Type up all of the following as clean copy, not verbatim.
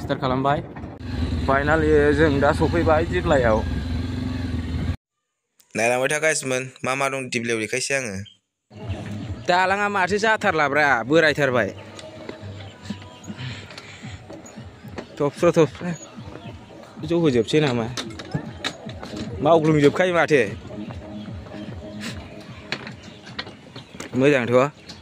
Start खालामबाय finally जों दा सफैबाय दिप्लायाव नायलांबाय था गाइसमोन मा मा दं दिप्लायाव देखायसै आङो दालाङा माथो जाथारलाब्रा बोरायथारबाय थबस्र' जौहोजोबसै नामा मावग्लुंजोबखायो माथो मोजांथ'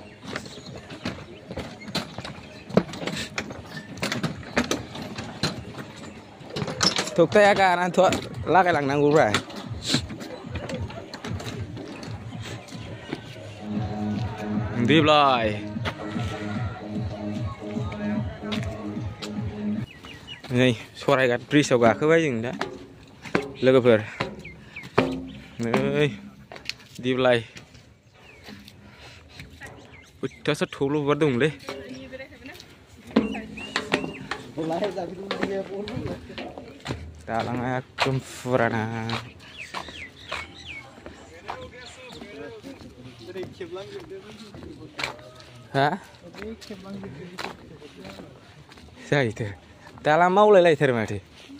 थक्ताया गानानैथ' लागायलांनांगौब्रा दिप्लाय नै सराइघाट ब्रिजआव गाखोबाय जों दा लोगोफोर नै दिप्लाय अयथासार थब्ल' बिबार दंलै दालाङा एकदम फुराना हा जायोथ' दालां मावलायलायथारो माथो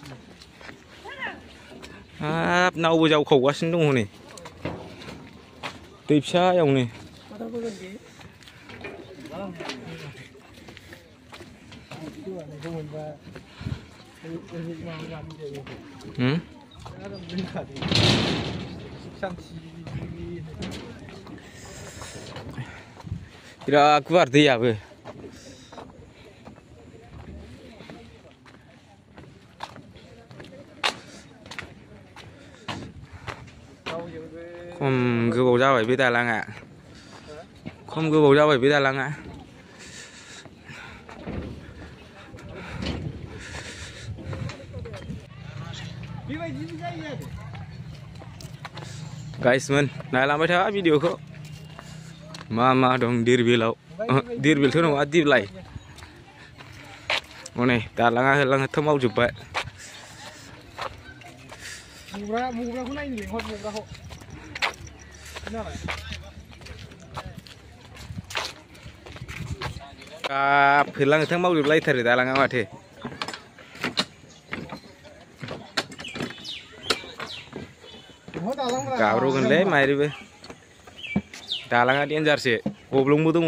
हाब नावबो जावखावगासिनो दङ नै दै फिसायावनो बिराद गुवार दैयाबो खम गोबाव जाबाय बे दालाङा गाइसमोन नायलांबाय था भिडिअखौ मा मा दं दिरबिलाव दिरबिलथ' नङा दिप्लाय हनै दालाङा होलांथ' मावजोब्बाय फोरलांथों मावजोबलायथारो दालाङा माथो गाब्र'गोनलै माइरिबो दालाङा देन्जारसो गब्लंबो दङ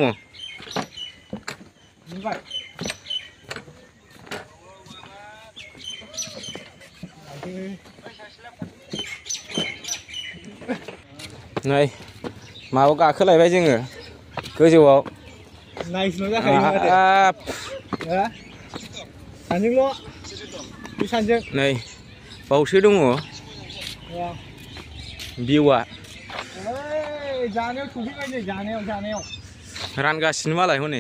नै माबायाव गाखोलायबाय जोङो गोजौआव नायस्ल' जाखायो सानजों नै बावसो दङ भिउआ जानायाव सफैबाय नै जानायाव रानगासिनो मालाय हनै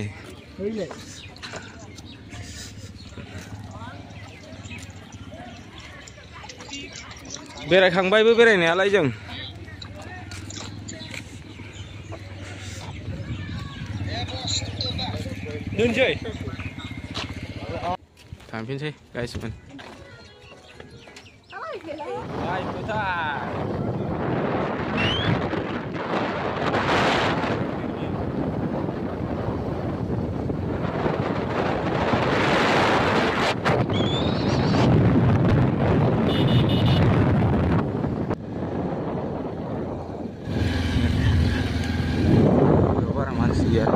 बेरायखांबायबो बेरायनायालाय जों दोनसै थांफिनसै गाइसमोन बारा मानसि गैया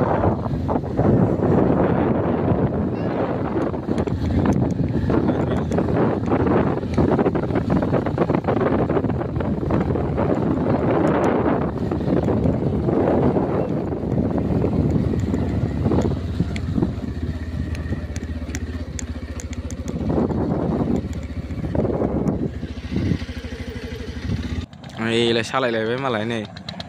एलाय सालायलायबाय मालाय नै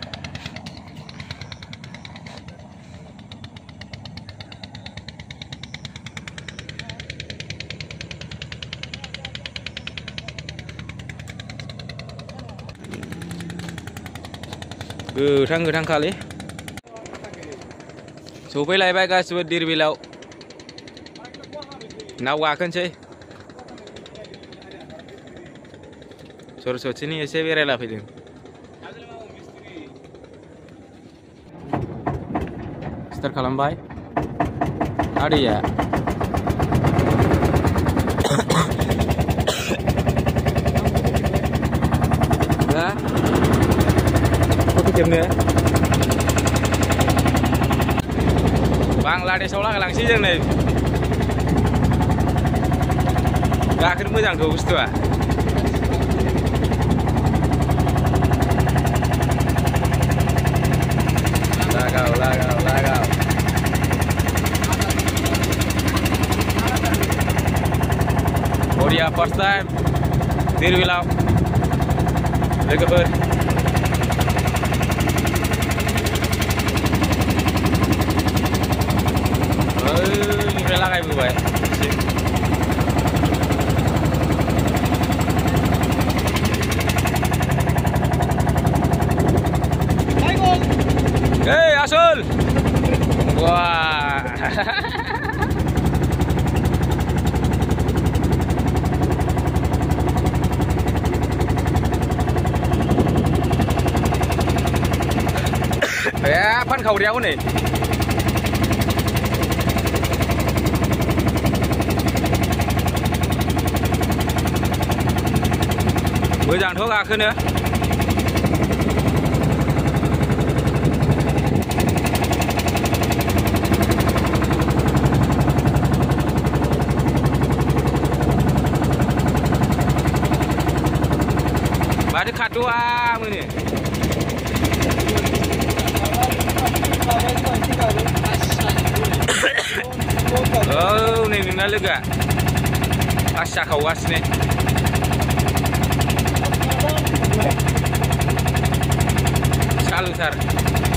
गोथां खालि सफैलायबाय गासिबो दिरबिलाव नाव गाखोनोसै सरस्वतीनि एसे बेरायला फैदों स्टार्ट खालामबाय आदैया Hah? Kok kejamnya? Bangladesh orang lang sih jeng nih. Gak akan mujang tuh bustu ah. Lagau. Korea first time. Dirwilau. Recover. Ini lah kayak gue. Hei, Asul. Wah. Ya, pan kau dia nih. Bữa giảng thuốc à nữa. Bà đi khát đua mới nè. Oh, ini nina lega. Asya kawas nih. Salusar.